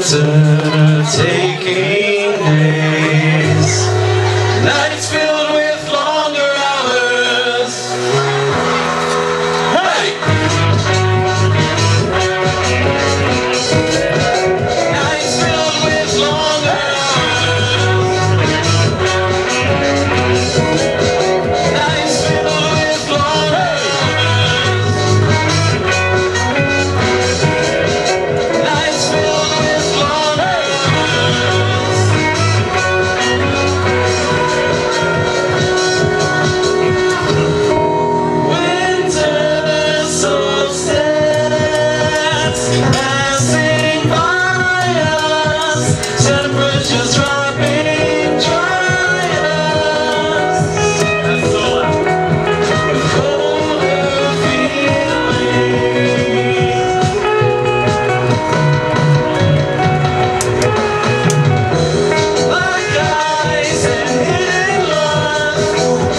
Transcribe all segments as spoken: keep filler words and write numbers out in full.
winter taking days, nights filled with longer hours. Hey! Nights filled with longer hours. Nights filled with longer hours. Nights filled with longer hours. Winter solstice passing by us, temperatures dropping dry us. That's so loud. Colder feeling, like ice and hidden love,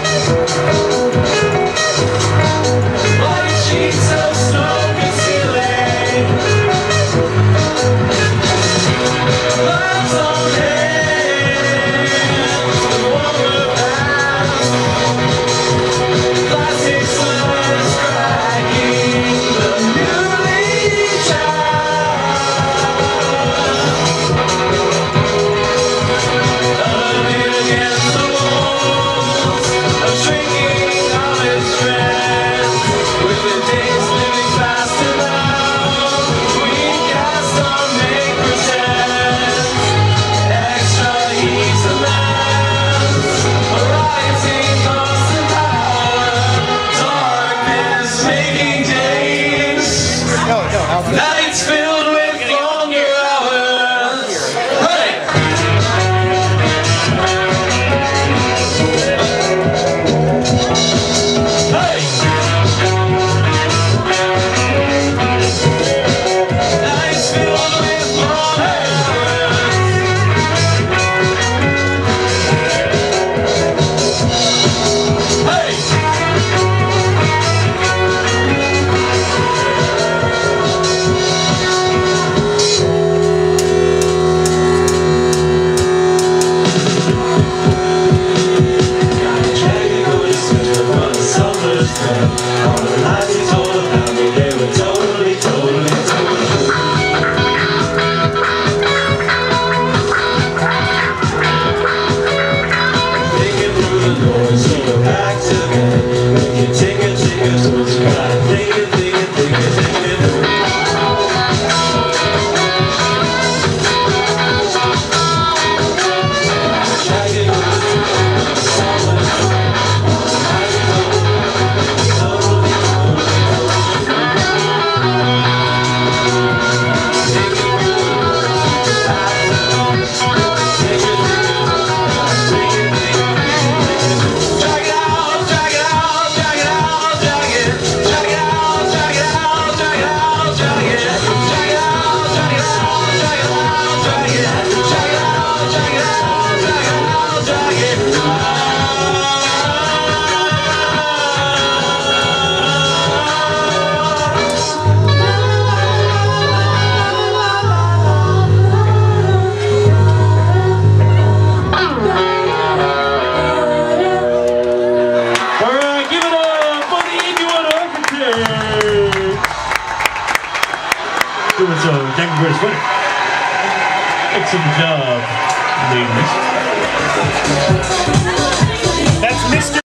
like sheets of snow concealing love's own hands with warmer past, plastic slurs cracking the newly child. Loving against the walls of shrinking of its strength, with the days living faster now, we cast on make pretend. Extra heat demands a rising constant power, darkness making days, nights filled with longer hours. Hey! Hey! Nights filled with longer hours. Hey! Dragging on the center from the summer's sun. All the lies he told about me, they were totally, totally, totally. Thinking through the noise, so we're back together. We can take a, take a towards the sky. Thinking, thinking, thinking, thinking. Dragging on the summer's sun. All the lies he told about me, totally, totally, totally. Thinking through the noise, so we're back together. Thinking, thinking, thinking, thinking. Drag it out, drag it out, drag it out, drag it. Drag it out, drag it out, drag it out, drag it. Drag it out, drag it out, drag it out, drag it. Drag it out, drag it out, drag it out, drag it. All right, give it up for the Inuit Orchestra. Doing so, Jack British winner. Excellent job, ladies. That's Mister